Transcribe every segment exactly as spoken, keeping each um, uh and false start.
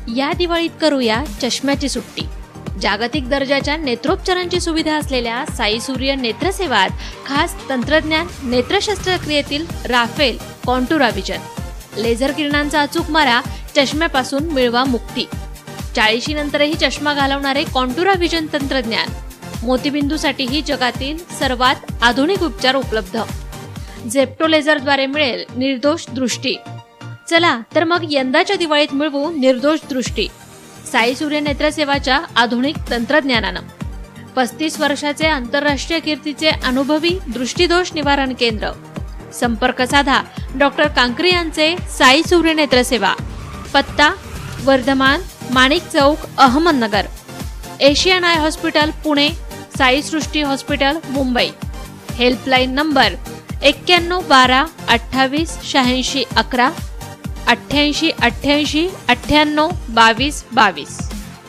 या दिवाळीत करूया चष्म्याची सुट्टी। जागतिक दर्जाच्या नेत्रोपचारांची सुविधा असलेल्या साई सूर्य नेत्रसेवात खास तंत्रज्ञान नेत्र शस्त्रक्रियेतील राफेल कॉन्टुरा विजन लेझर किरणांचा अचूक मारा चष्म्यापासून मिळवा मुक्ती। चाळीशी नंतरही चष्मा घालवणारे कॉन्टुरा विजन तंत्रज्ञान मोतीबिंदूसाठीही जगातील सर्वात आधुनिक उपचार उपलब्ध। झेप्टो लेझरद्वारे मिळेल निर्दोष दृष्टी। चला तर मग यंदाच्या दिवाळीत मिळवू निर्दोष दृष्टी साई सूर्य नेत्रसेवाच्या आधुनिक तंत्रज्ञानानं। पस्तीस वर्षाचे आंतरराष्ट्रीय कीर्तीचे अनुभवी दृष्टिदोष निवारण केंद्र। संपर्क साधा डॉक्टर कांकरी यांचे साई सूर्य नेत्रसेवा। पत्ता Vardhaman Manik Chowk Ahmednagar. Asian eye hospital Pune, Sai Srishti hospital Mumbai. Helpline number एक्क्याण्णव बारा अठ्ठावीस शहाऐंशी अकरा अठ्ठ्याऐंशी अठ्ठ्याऐंशी अठ्ठ्याण्णव बावीस बावीस।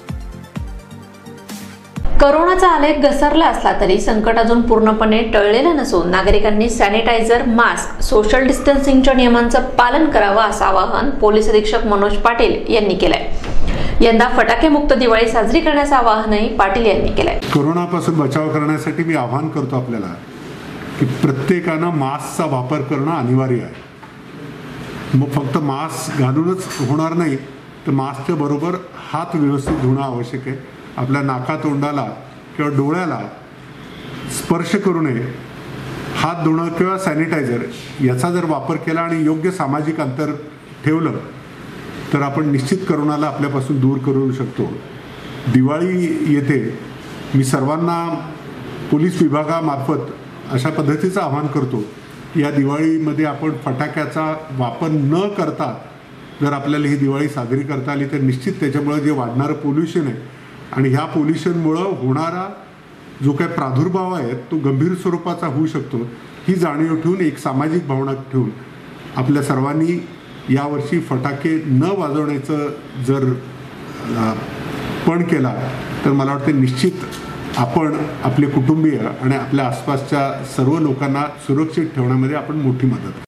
कोरोनाचा आलेख घसरला असला तरी संकट अजून पूर्णपणे टळलेलं नसून नागरिकांनी सॅनिटायझर, मास्क, सोशल डिस्टन्सिंगच्या नियमांचं पालन करावं असं आवाहन पोलीस अधीक्षक मनोज पाटील यांनी केलंय। यंदा फटाकेमुक्त दिवाळी साजरी करण्याचं आवाहनही पाटील यांनी केलंय। कोरोनापासून बचाव करण्यासाठी मी आवाहन करतो आपल्याला की प्रत्येकानं मास्कचा वापर करणं अनिवार्य आहे। मग फक्त मास्क घालूनच होणार नाही, तर मास्कच्या बरोबर हात व्यवस्थित धुणं आवश्यक आहे। आपल्या नाका तोंडाला किंवा डोळ्याला स्पर्श करू नये। हात धुणं किंवा सॅनिटायझर याचा जर वापर केला आणि योग्य सामाजिक अंतर ठेवलं तर आपण निश्चित कोरोनाला आपल्यापासून दूर करू शकतो। दिवाळी येते, मी सर्वांना पोलीस विभागामार्फत अशा पद्धतीचं आवाहन करतो, या दिवाळीमध्ये आपण फटाक्याचा वापर न करता जर आपल्याला ही दिवाळी साजरी करता आली तर निश्चित त्याच्यामुळे जे वाढणारं पोल्युशन आहे आणि ह्या पोल्युशनमुळं होणारा जो काही प्रादुर्भाव आहे तो गंभीर स्वरूपाचा होऊ शकतो, ही जाणीव ठेवून एक सामाजिक भावना ठेवून आपल्या सर्वांनी यावर्षी फटाके न वाजवण्याचं जर पण केला तर मला वाटतं निश्चित आपण आपले कुटुंबीय आणि आपल्या आसपासच्या सर्व लोकांना सुरक्षित ठेवण्यामध्ये आपण मोठी मदत